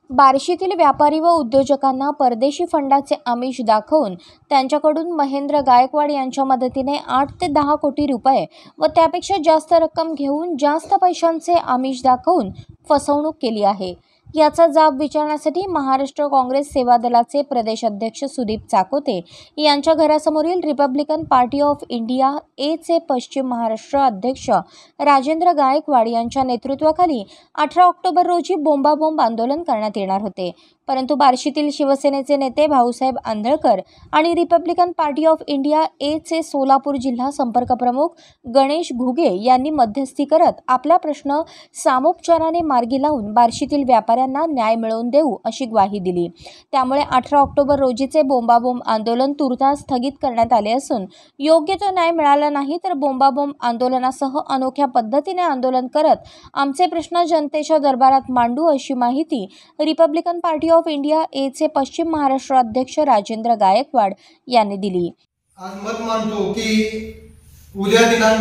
बार्शीतील व्यापारी व उद्योजकांना परदेशी फंडाचे आमिष दाखवून त्यांच्याकडून महेंद्र गायकवाड यांच्या मदतीने 8 ते 10 कोटी रुपये व त्यापेक्षा जास्त रक्कम घेऊन जास्त पैशांचे आमिष दाखवून फसवणूक केली आहे। याचा जाब विचारण्यासाठी महाराष्ट्र काँग्रेस सेवा दलाचे प्रदेश अध्यक्ष सुदीप चाकोते यांच्या घरासमोरील Republican Party of India A चे पश्चिम महाराष्ट्र अध्यक्ष राजेंद्र गायकवाड यांच्या नेतृत्वाखाली 18 ऑक्टोबर रोजी बोंबाबोंब आंदोलन करण्यात येणार होते। परंतु बार्शीतील शिवसेनेचे नेते भाऊसाहेब आंधळकर आणि Republican Party of India A चे सोलापूर जिल्हा संपर्क प्रमुख गणेश घुगे यांनी मध्यस्थी करत आपला प्रश्न सामोपचाराने मार्गी लावून बार्शीतील व्यापाऱ्यांना न्याय मिळवून देऊ अशी ग्वाही दिली। त्यामुळे 18 ऑक्टोबर रोजीचे बोंबाबोंब आंदोलन तुर्तास स्थगित करण्यात आले असून योग्य तो न्याय मिळाला नाही तर बोंबाबोंब आंदोलनासह अनोख्या पद्धतीने आंदोलन करत आमचे प्रश्न जनतेच्या दरबारात मांडू अशी माहिती Republican Party of India A चे पश्चिम महाराष्ट्र अध्यक्ष राजेंद्र गायकवाड यांनी दिली। आज मत मानतो की उद्या दिनांक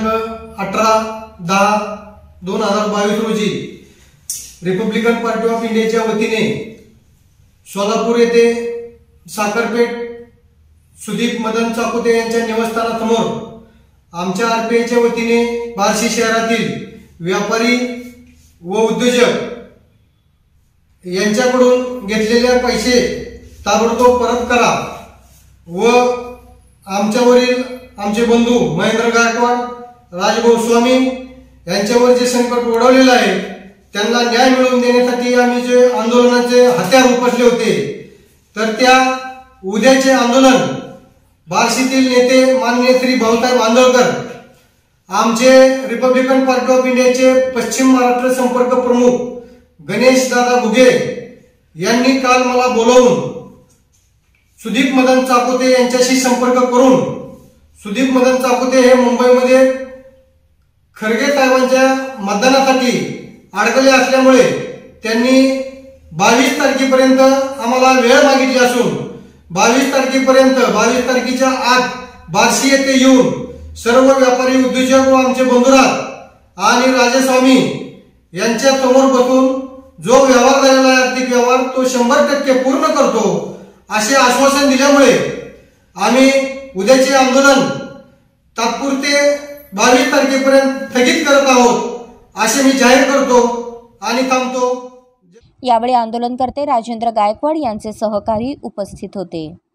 18/10/2022 रोजी रिपब्लिकन पार्टी ऑफ इंडियाच्या वतीने सोलापूर येथे साखरपेठ सुदीप मदन चाकोते यांच्या निवासस्थानासमोर आमच्या आरपीआयच्या वतीने बार्शी शहरातील व्यापारी व उद्योजक यांच्याकडून घेतलेले पैसे ताबडतोब परत करा व आमच्यावरील आमचे बंधू महेंद्र गायकवाड, राजगोस्वामी यांच्यावर जे संकट ओढवलेले आहे त्यांना न्याय मिळवून देण्यासाठी आम्ही जे आंदोलनाचे हत्यार उपसले होते तर त्या उद्याचे आंदोलन बार्शीतील नेते माननीय श्री भाऊसाहेब आंधळकर, आमचे रिपब्लिकन पार्टी ऑफ इंडियाचे पश्चिम महाराष्ट्र संपर्क प्रमुख गणेश दादा घुगे यांनी काल मला बोलावून सुदीप मदन चाकोते यांच्याशी संपर्क करून सुदीप मदन चाकोते हे मुंबईमध्ये खरगे साहेबांच्या मतदानासाठी अडकले असल्यामुळे त्यांनी 22 तारखेपर्यंत आम्हाला वेळ मागितली असून 22 तारखेच्या आत बार्शी येथे येऊन सर्व व्यापारी उद्योजक व आमचे बंधुरात आणि राजेस्वामी यांच्या समोर बसून जो व्यवहार झालेला आहे आर्थिक व्यवहार तो 100% पूर्ण करतो असे आश्वासन दिल्यामुळे आम्ही उद्याचे आंदोलन तात्पुरते 22 तारखेपर्यंत स्थगित करत आहोत असे मी जाहीर करतो आणि थांबतो। यावेळी आंदोलनकर्ते राजेंद्र गायकवाड यांचे सहकारी उपस्थित होते।